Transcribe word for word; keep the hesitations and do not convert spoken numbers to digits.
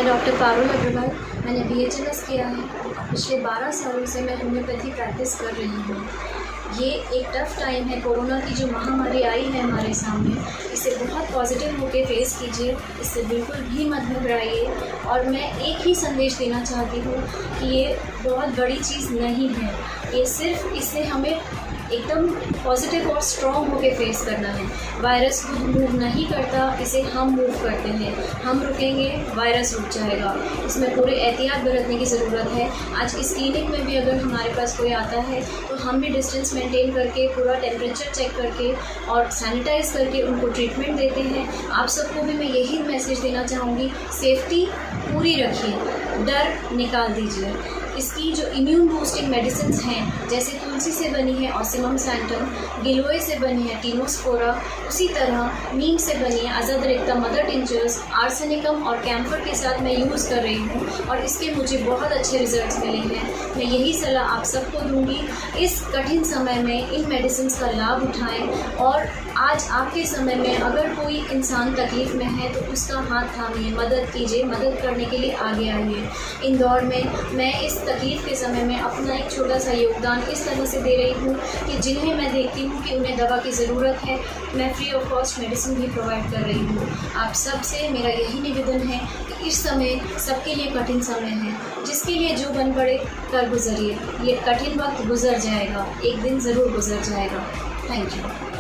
मैं डॉक्टर पारुल अग्रवाल, मैंने B H M S किया है। पिछले बारह सालों से मैं होम्योपैथी प्रैक्टिस कर रही हूँ। ये एक टफ़ टाइम है, कोरोना की जो महामारी आई है हमारे सामने, इसे बहुत पॉजिटिव होकर फेस कीजिए, इससे बिल्कुल भी मत घबराइए। और मैं एक ही संदेश देना चाहती हूँ कि ये बहुत बड़ी चीज़ नहीं है, ये सिर्फ इससे हमें एकदम पॉजिटिव और स्ट्रॉन्ग होकर फेस करना है। वायरस खुद मूव नहीं करता, इसे हम मूव करते हैं। हम रुकेंगे, वायरस रुक जाएगा। इसमें पूरे एहतियात बरतने की ज़रूरत है। आज इस क्लिनिक में भी अगर हमारे पास कोई आता है तो हम भी डिस्टेंस मेंटेन करके, पूरा टेम्परेचर चेक करके और सैनिटाइज़ करके उनको ट्रीटमेंट देते हैं। आप सबको भी मैं यही मैसेज देना चाहूँगी, सेफ्टी पूरी रखिए, डर निकाल दीजिए। इसकी जो इम्यून बूस्टिंग मेडिसिन हैं, जैसे तुलसी से बनी है ऑसिमम सैंटम, गिलोय से बनी है टीनोस्पोरा, उसी तरह नीम से बनी है अजादिरेक्टा मदर टिंचर्स, आर्सेनिकम और कैम्फर के साथ मैं यूज़ कर रही हूँ और इसके मुझे बहुत अच्छे रिजल्ट्स मिले हैं। मैं यही सलाह आप सबको दूँगी, इस कठिन समय में इन मेडिसिन का लाभ उठाएँ। और आज आपके समय में अगर कोई इंसान तकलीफ़ में है तो उसका हाथ थामिए, मदद कीजिए, मदद करने के लिए आगे आइए। इंदौर में मैं इस तकलीफ़ के समय में अपना एक छोटा सा योगदान इस तरह से दे रही हूँ कि जिन्हें मैं देखती हूँ कि उन्हें दवा की ज़रूरत है, मैं फ्री ऑफ कॉस्ट मेडिसिन भी प्रोवाइड कर रही हूँ। आप सब से मेरा यही निवेदन है कि इस समय सबके लिए कठिन समय है, जिसके लिए जो बन पड़े कर गुजरिए। ये कठिन वक्त गुजर जाएगा, एक दिन ज़रूर गुजर जाएगा। Thank you.